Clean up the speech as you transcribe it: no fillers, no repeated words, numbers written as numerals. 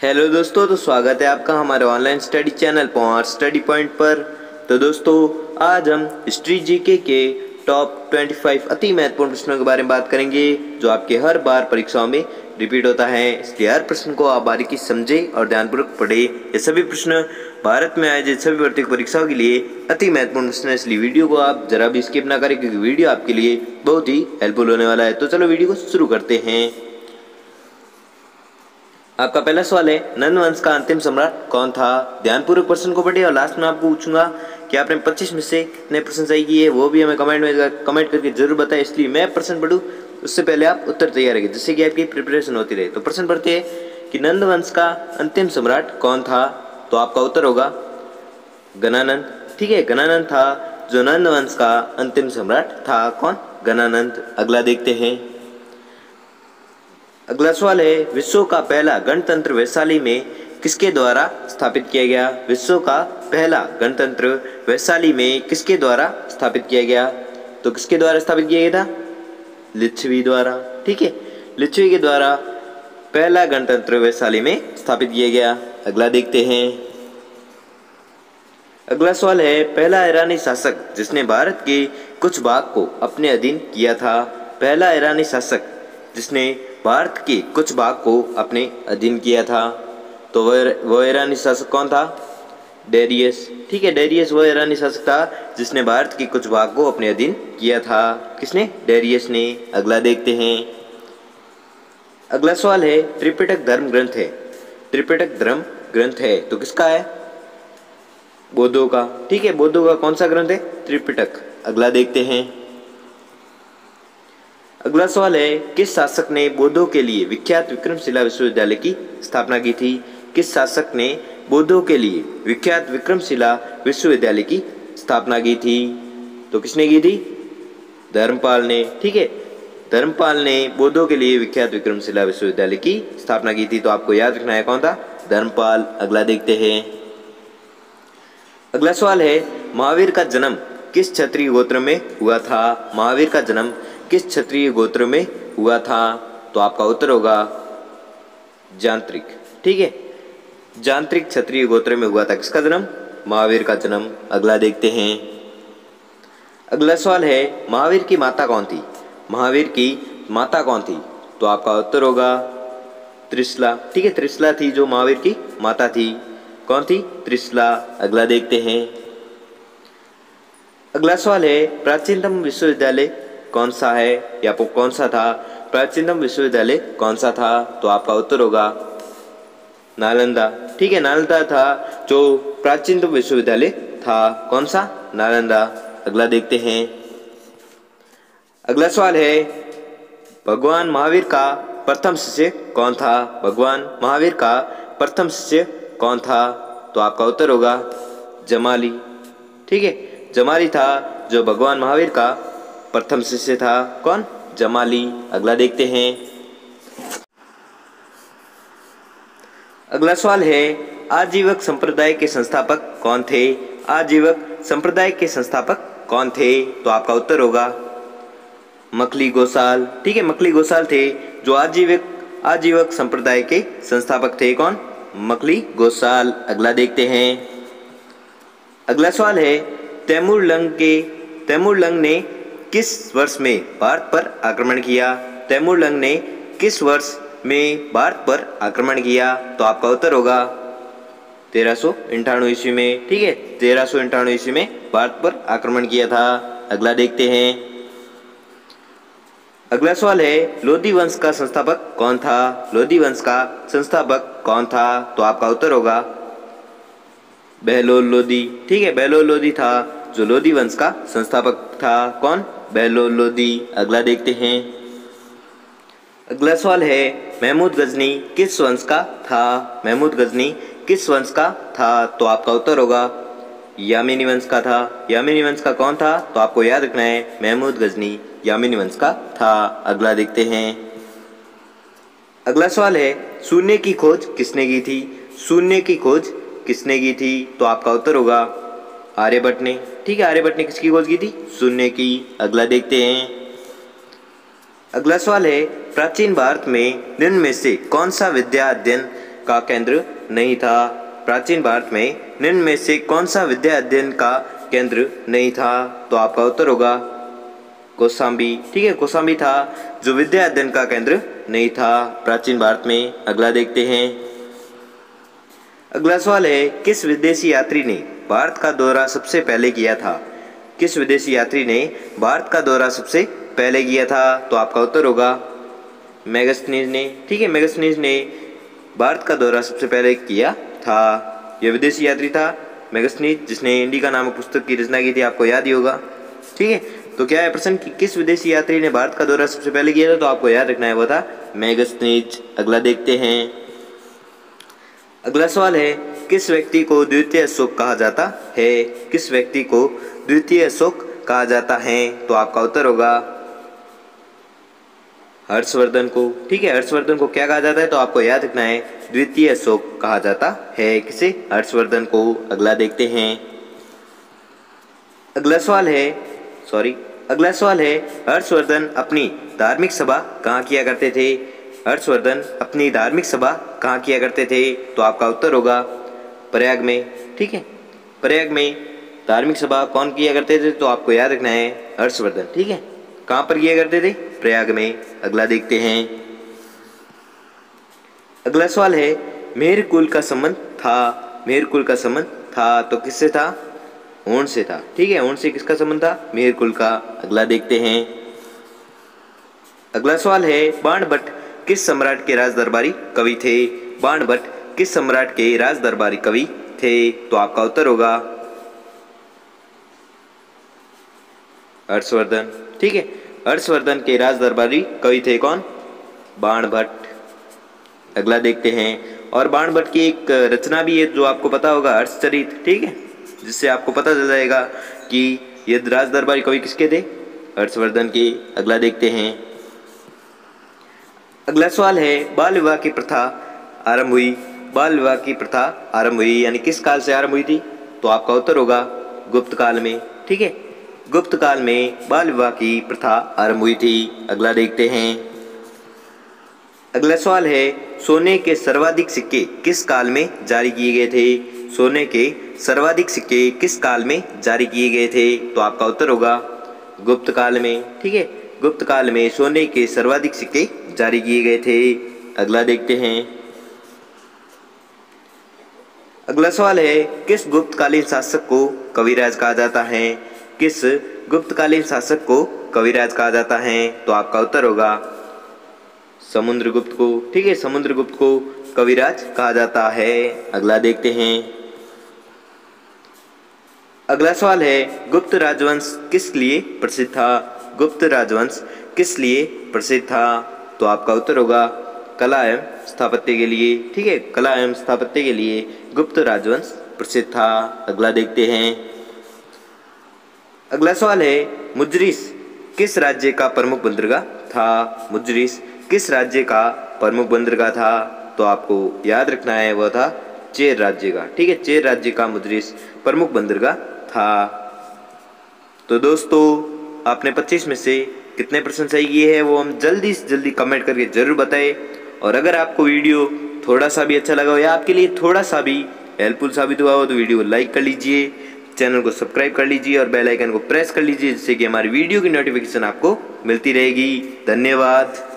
Hello दोस्तों, तो स्वागत है आपका हमारे online study channel power study point पर। तो दोस्तों, आज हम हिस्ट्री जीके के टॉप 25 अति महत्वपूर्ण प्रश्नों के बारे में बात करेंगे जो आपके हर बार परीक्षाओं में रिपीट होता है। इसलिए हर प्रश्न को आप बारीकी समझे और ध्यानपूर्वक पढ़े। ये सभी प्रश्न भारत में आयोजित सभी भर्ती परीक्षाओं के लिए अति महत्वपूर्ण प्रश्न है, इसलिए वीडियो को आप जरा भी स्किप ना करें क्योंकि वीडियो आपके लिए बहुत ही हेल्पफुल होने वाला है। तो चलो वीडियो को शुरू करते हैं। आपका पहला सवाल है, नंद वंश का अंतिम सम्राट कौन था? ध्यानपूर्वक प्रश्न को पढ़िए और लास्ट में आपको पूछूंगा कि आपने 25 में से कितने प्रश्न सही किए, वो भी हमें कमेंट करके जरूर बताएं। इसलिए मैं प्रश्न पढ़ूं उससे पहले आप उत्तर तैयार रखिए जिससे कि आपकी प्रिपरेशन होती रहे। तो प्रश्न पढ़ते हैं कि नंद वंश का अंतिम सम्राट कौन था? तो आपका उत्तर होगा गणानंद। ठीक है, गणानंद था जो नंद वंश का अंतिम सम्राट था। कौन? गणानंद। अगला देखते हैं। अगला सवाल है, विश्व का पहला गणतंत्र वैशाली में किसके द्वारा स्थापित किया गया? विश्व का पहला गणतंत्र वैशाली में किसके द्वारा स्थापित किया गया? तो किसके द्वारा स्थापित किया गया था? लिच्छवी द्वारा। ठीक है, लिच्छवी के द्वारा पहला गणतंत्र वैशाली में स्थापित किया गया। अगला देखते हैं। अगला सवाल है, पहला ईरानी शासक जिसने भारत के कुछ भाग को अपने अधीन किया था। पहला ईरानी शासक जिसने भारत के कुछ भाग को अपने अधीन किया था, तो वह ईरानी शासक कौन था? डेरियस। ठीक है, डेरियस वह ईरानी शासक था जिसने भारत के कुछ भाग को अपने अधीन किया था। किसने? डेरियस ने। अगला देखते हैं। अगला सवाल है, त्रिपिटक धर्म ग्रंथ है। त्रिपिटक धर्म ग्रंथ है तो किसका है? बौद्धों का। ठीक है, बौद्धों का कौन सा ग्रंथ है? त्रिपिटक। अगला देखते हैं। अगला सवाल है, किस शासक ने बौद्धों के लिए विख्यात विक्रमशिला विश्वविद्यालय की स्थापना की थी? किस शासक ने बौद्धों के लिए विख्यात विक्रमशिला विश्वविद्यालय की स्थापना की थी? तो किसने की थी? धर्मपाल ने। ठीक है, धर्मपाल ने बौद्धों के लिए विख्यात विक्रमशिला विश्वविद्यालय की स्थापना की थी। तो आपको याद रखना है कौन था? धर्मपाल। अगला देखते हैं। अगला सवाल है, महावीर का जन्म किस क्षत्रिय गोत्र में हुआ था? महावीर का जन्म किस क्षत्रिय गोत्र में हुआ था? तो आपका उत्तर होगा जांत्रिक। ठीक है, जांत्रिक क्षत्रिय गोत्र में हुआ था। किसका जन्म? महावीर का जन्म। अगला देखते हैं। अगला सवाल है, महावीर की माता कौन थी? महावीर की माता कौन थी? तो आपका उत्तर होगा त्रिशला। ठीक है, त्रिशला थी जो महावीर की माता थी। कौन थी? त्रिशला। अगला देखते हैं। अगला सवाल है, प्राचीनतम विश्वविद्यालय कौन सा है या कौन सा था? प्राचीनतम विश्वविद्यालय कौन सा था? तो आपका उत्तर होगा नालंदा। ठीक है, नालंदा था जो प्राचीनतम विश्वविद्यालय था। कौन सा? नालंदा। अगला देखते हैं। अगला सवाल है, भगवान महावीर का प्रथम शिष्य कौन था? भगवान महावीर का प्रथम शिष्य कौन था? तो आपका उत्तर होगा जमाली। ठीक है, जमाली था जो भगवान महावीर का प्रथम शिष्य था। कौन? जमाली। अगला देखते हैं। अगला सवाल है, आजीवक संप्रदाय के संस्थापक कौन थे? आजीवक संप्रदाय के संस्थापक कौन थे? तो आपका उत्तर होगा मखली गोसाल। ठीक है, मखली गोसाल थे जो आजीवक संप्रदाय के संस्थापक थे। कौन? मखली गोसाल। अगला देखते हैं। अगला सवाल है, तैमूरलंग ने किस वर्ष में भारत पर आक्रमण किया? तैमूरलंग ने किस वर्ष में भारत पर आक्रमण किया? तो आपका उत्तर होगा 1398 ईस्वी में। ठीक है, 1398 ईस्वी में भारत पर आक्रमण किया था। अगला देखते हैं। अगला सवाल है, लोधी वंश का संस्थापक कौन था? लोधी वंश का संस्थापक कौन था? तो आपका उत्तर होगा बहलोल लोधी। ठीक है, बहलोल लोधी था जो लोधी वंश का संस्थापक था। कौन? बहलोल लोधी। अगला देखते हैं। अगला सवाल है, महमूद गजनी किस वंश का था? महमूद गजनी किस वंश का था? तो आपका उत्तर होगा यामिनी वंश का था। यामिनी वंश का कौन था? तो आपको याद रखना है महमूद गजनी यामिनी वंश का था। अगला देखते हैं। अगला सवाल है, शून्य की खोज किसने की थी? शून्य की खोज किसने की थी? तो आपका उत्तर होगा आर्यभट्ट ने। ठीक है, आर्यभट्ट ने किसकी खोज की थी? शून्य की। अगला देखते हैं। अगला सवाल है, प्राचीन भारत में निम्न में से कौन सा विद्या अध्ययन का केंद्र नहीं था। प्राचीन भारत में निम्न में से कौन सा विद्या अध्ययन का केंद्र नहीं था? तो आपका उत्तर होगा कौशाम्बी। ठीक है, कौशाम्बी था जो विद्या अध्ययन का केंद्र नहीं था प्राचीन भारत में। अगला देखते हैं। अगला सवाल है, किस विदेशी यात्री ने भारत का दौरा सबसे पहले किया था? किस विदेशी यात्री ने भारत का दौरा सबसे पहले किया था? तो आपका उत्तर होगा मेगास्थनीज ने। ठीक है, मेगास्थनीज ने भारत का दौरा सबसे पहले किया था। यह विदेशी यात्री था मेगास्थनीज, जिसने इंडिका नामक पुस्तक की रचना की थी, आपको याद ही होगा। ठीक है, तो क्या है प्रश्न कि किस विदेशी यात्री ने भारत का दौरा सबसे पहले किया था? तो आपको याद रखना है वो था मेगास्थनीज। अगला देखते हैं। अगला सवाल है, किस व्यक्ति को द्वितीय अशोक कहा जाता है? किस व्यक्ति को द्वितीय अशोक कहा जाता है? तो आपका उत्तर होगा हर्षवर्धन को। ठीक है, हर्षवर्धन को क्या कहा जाता है? तो आपको याद रखना है द्वितीय अशोक कहा जाता है। किसे? हर्षवर्धन को। अगला देखते हैं। अगला सवाल है हर्षवर्धन अपनी धार्मिक सभा कहाँ किया करते थे? हर्षवर्धन अपनी धार्मिक सभा कहाँ किया करते थे? तो आपका उत्तर होगा प्रयाग में। ठीक है, प्रयाग में धार्मिक सभा कौन किया करते थे? तो आपको याद रखना है हर्षवर्धन। ठीक है, कहाँ पर किया करते थे? प्रयाग में। अगला देखते हैं। अगला सवाल है, मेहर कुल का संबंध था। मेहर कुल का संबंध था तो किससे था? होंठ से था। ठीक है, होंठ से किसका संबंध था? मेहर कुल का। अगला देखते हैं। अगला सवाल है, बाणभट्ट किस सम्राट के राज दरबारी कवि थे? बाणभट्ट किस सम्राट के राज दरबारी कवि थे? तो आपका उत्तर होगा हर्षवर्धन। ठीक है, हर्षवर्धन के राज दरबारी कवि थे कौन? बाणभट्ट। अगला देखते हैं। और बाणभट्ट की एक रचना भी है जो आपको पता होगा, हर्षचरित। ठीक है, जिससे आपको पता चल जाएगा कि ये राज दरबारी कवि किसके थे? हर्षवर्धन के। अगला देखते हैं। अगला सवाल है, बाल विवाह की प्रथा आरंभ हुई। बाल विवाह की प्रथा आरंभ हुई यानी किस काल से आरंभ हुई थी? तो आपका उत्तर होगा गुप्त काल में। ठीक है, गुप्त काल में बाल विवाह की प्रथा आरंभ हुई थी। अगला देखते हैं। अगला सवाल है, सोने के सर्वाधिक सिक्के किस काल में जारी किए गए थे? सोने के सर्वाधिक सिक्के किस काल में जारी किए गए थे? तो आपका उत्तर होगा गुप्त काल में। ठीक है, गुप्त काल में सोने के सर्वाधिक सिक्के जारी किए गए थे। अगला देखते हैं। अगला सवाल है, किस गुप्तकालीन शासक को कविराज कहा जाता है? किस गुप्तकालीन शासक को कविराज कहा जाता है? तो आपका उत्तर होगा समुद्रगुप्त को। ठीक है, समुद्रगुप्त को कविराज कहा जाता है। अगला देखते हैं। अगला सवाल है, गुप्त राजवंश किस लिए प्रसिद्ध था? गुप्त राजवंश किस लिए प्रसिद्ध था? तो आपका उत्तर होगा कला एवं स्थापत्य के लिए। ठीक है, कला एवं स्थापत्य के लिए गुप्त राजवंश प्रसिद्ध था। अगला देखते हैं। अगला सवाल है, मुजरिस किस राज्य का प्रमुख बंदरगाह था? मुजरिस किस राज्य का प्रमुख बंदरगाह था? तो आपको याद रखना है वह था चेर राज्य का। ठीक है, चेर राज्य का मुजरिस प्रमुख बंदरगाह था। तो दोस्तों, आपने 25 में से कितने प्रश्न सही किए हैं वो हम जल्दी से जल्दी कमेंट करके जरूर बताएं। और अगर आपको वीडियो थोड़ा सा भी अच्छा लगा हो या आपके लिए थोड़ा सा भी हेल्पफुल साबित हुआ हो तो वीडियो को लाइक कर लीजिए, चैनल को सब्सक्राइब कर लीजिए और बेल आइकन को प्रेस कर लीजिए, जिससे कि हमारी वीडियो की नोटिफिकेशन आपको मिलती रहेगी। धन्यवाद।